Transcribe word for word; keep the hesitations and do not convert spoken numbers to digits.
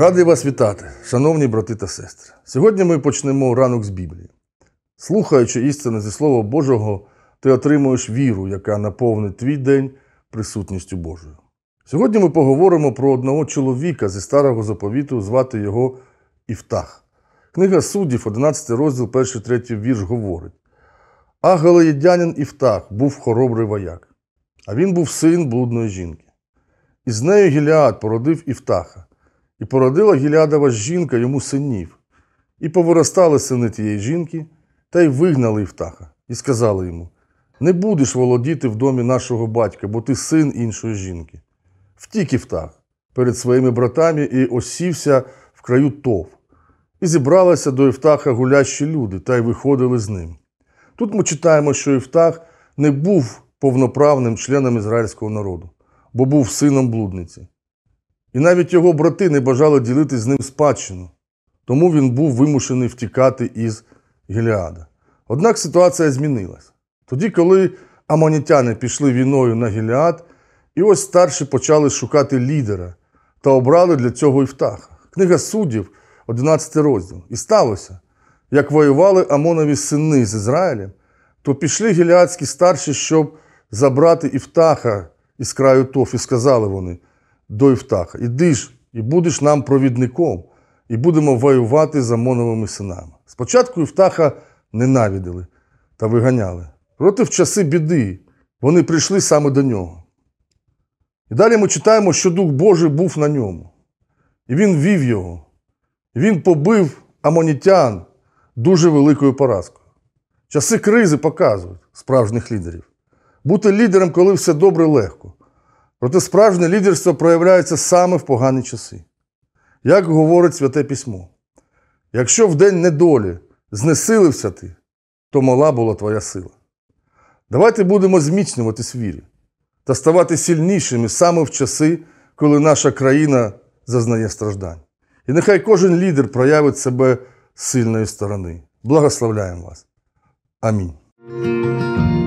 Радий вас вітати, шановні брати та сестри. Сьогодні ми почнемо ранок з Біблії. Слухаючи істини зі Слова Божого, ти отримуєш віру, яка наповнить твій день присутністю Божою. Сьогодні ми поговоримо про одного чоловіка зі Старого Заповіту, звати його Іфтах. Книга Суддів, одинадцятий розділ, перший третій вірш говорить: «А галеєдянин Іфтах був хоробрий вояк, а він був син блудної жінки. І з нею Гілеад породив Іфтаха. І породила Гілеадова жінка йому синів. І повиростали сини тієї жінки, та й вигнали Іфтаха. І сказали йому: не будеш володіти в домі нашого батька, бо ти син іншої жінки. Втік Іфтах перед своїми братами і осівся в краю Тов. І зібралися до Іфтаха гулящі люди, та й виходили з ним». Тут ми читаємо, що Іфтах не був повноправним членом ізраїльського народу, бо був сином блудниці. І навіть його брати не бажали ділити з ним спадщину, тому він був вимушений втікати із Гілеада. Однак ситуація змінилась. Тоді, коли амонітяни пішли війною на Гілеад, і ось старші почали шукати лідера та обрали для цього Іфтаха. Книга Суддів, одинадцятий розділ. І сталося, як воювали Амонові сини з Ізраїлем, то пішли гілеадські старші, щоб забрати Іфтаха із краю Тов, і сказали вони до Іфтаха: «Іди ж, і будеш нам провідником, і будемо воювати з Амоновими синами». Спочатку Іфтаха ненавиділи та виганяли. Проте в часи біди вони прийшли саме до нього. І далі ми читаємо, що Дух Божий був на ньому. І він вів його. І він побив амонітян дуже великою поразкою. Часи кризи показують справжніх лідерів. Бути лідером, коли все добре, легко. Проте справжнє лідерство проявляється саме в погані часи. Як говорить Святе Письмо: якщо в день недолі знесилився ти, то мала була твоя сила. Давайте будемо зміцнюватись в вірі та ставати сильнішими саме в часи, коли наша країна зазнає страждань. І нехай кожен лідер проявить себе з сильної сторони. Благословляємо вас. Амінь.